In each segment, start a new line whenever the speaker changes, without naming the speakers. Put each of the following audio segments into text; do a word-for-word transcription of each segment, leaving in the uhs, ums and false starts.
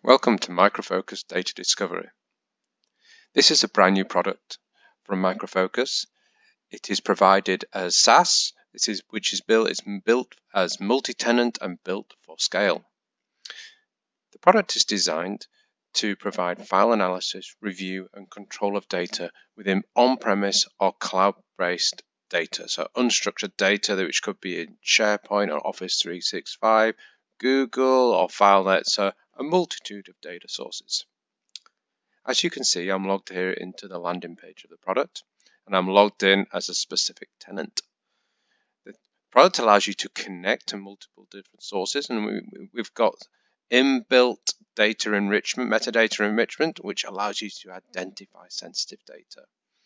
Welcome to Micro Focus Data Discovery. This is a brand new product from Micro Focus. It is provided as SaaS, this is, which is built, it's built as multi-tenant and built for scale. The product is designed to provide file analysis, review and control of data within on-premise or cloud-based data. So unstructured data which could be in SharePoint or Office three sixty-five, Google or FileNet, so a multitude of data sources. As you can see, I'm logged here into the landing page of the product, and I'm logged in as a specific tenant. The product allows you to connect to multiple different sources, and we, we've got inbuilt data enrichment, metadata enrichment, which allows you to identify sensitive data.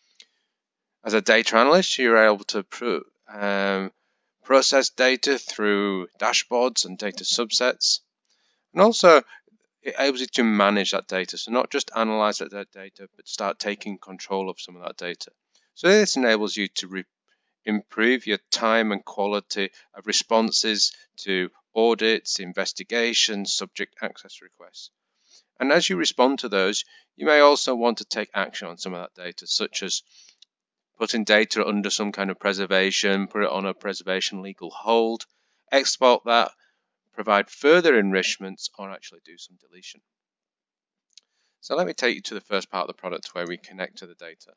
As a data analyst, you're able to pro um, process data through dashboards and data subsets, and also it enables you to manage that data, so not just analyze that data, but start taking control of some of that data. So this enables you to re improve your time and quality of responses to audits, investigations, subject access requests. And as you respond to those, you may also want to take action on some of that data, such as putting data under some kind of preservation, put it on a preservation legal hold, export that, provide further enrichments, or actually do some deletion. So let me take you to the first part of the product where we connect to the data.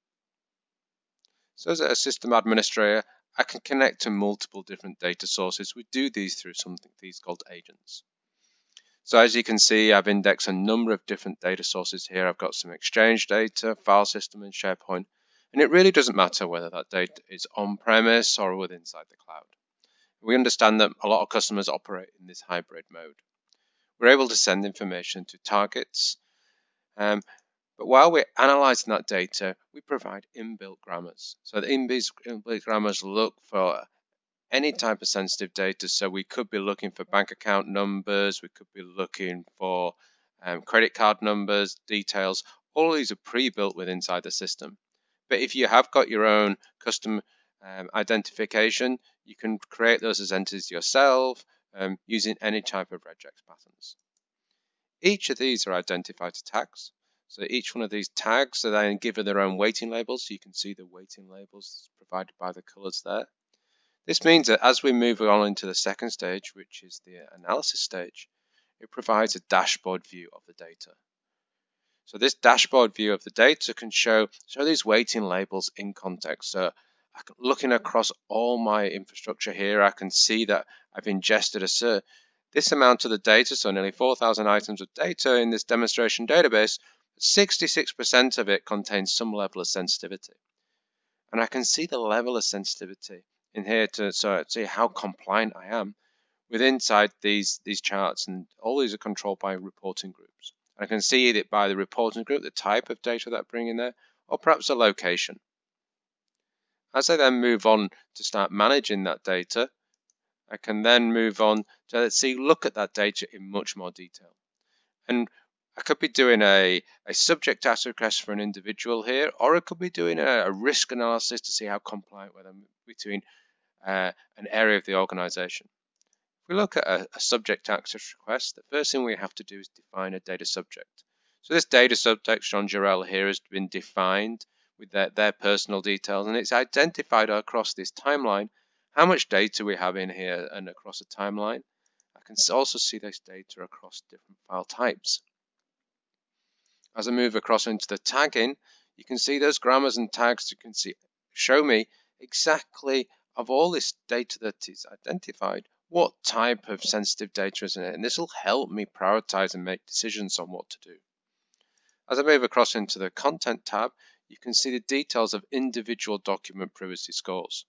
So as a system administrator, I can connect to multiple different data sources. We do these through something these called agents. So as you can see, I've indexed a number of different data sources here. I've got some Exchange data, file system and SharePoint, and it really doesn't matter whether that data is on-premise or within inside the cloud. We understand that a lot of customers operate in this hybrid mode. We're able to send information to targets, um, but while we're analyzing that data, we provide inbuilt grammars. So the inbuilt grammars look for any type of sensitive data. So we could be looking for bank account numbers, we could be looking for um, credit card numbers, details. All of these are pre-built with inside the system. But if you have got your own custom um, identification, you can create those as entities yourself um, using any type of regex patterns. Each of these are identified as tags. So each one of these tags are then given their own weighting labels. So you can see the weighting labels provided by the colors there. This means that as we move on into the second stage, which is the analysis stage, it provides a dashboard view of the data. So this dashboard view of the data can show, show these weighting labels in context. So looking across all my infrastructure here, I can see that I've ingested a this amount of the data, so nearly four thousand items of data in this demonstration database. sixty-six percent of it contains some level of sensitivity. And I can see the level of sensitivity in here to so see how compliant I am with inside these, these charts, and all these are controlled by reporting groups. I can see it by the reporting group, the type of data that I bring in there, or perhaps a location. As I then move on to start managing that data, I can then move on to let's see, look at that data in much more detail. And I could be doing a, a subject access request for an individual here, or I could be doing a, a risk analysis to see how compliant with them between uh, an area of the organization. If we look at a, a subject access request, the first thing we have to do is define a data subject. So this data subject, John Jarrell here, has been defined with their, their personal details, and it's identified across this timeline how much data we have in here and across a timeline. I can also see this data across different file types. As I move across into the tagging, you can see those grammars and tags you can see show me exactly of all this data that is identified, what type of sensitive data is in it, and this will help me prioritize and make decisions on what to do. As I move across into the content tab, you can see the details of individual document privacy scores.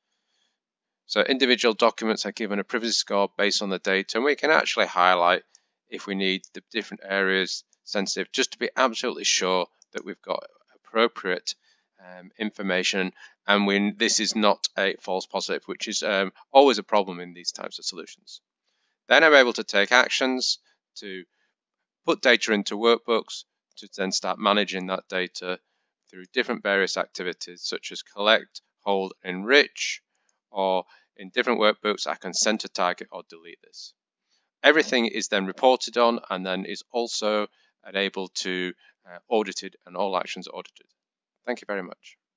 So individual documents are given a privacy score based on the data, and we can actually highlight if we need the different areas sensitive, just to be absolutely sure that we've got appropriate um, information, and when this is not a false positive, which is um, always a problem in these types of solutions. Then I'm able to take actions to put data into workbooks to then start managing that data through different various activities such as collect, hold, enrich, or in different workbooks I can center target or delete this. everything is then reported on and then is also able to uh, audited and all actions audited. Thank you very much.